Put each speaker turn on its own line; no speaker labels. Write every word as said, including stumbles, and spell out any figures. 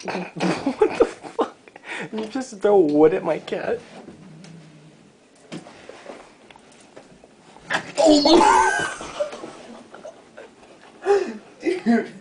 What the fuck? You just throw wood at my cat?
Oh my! Dude.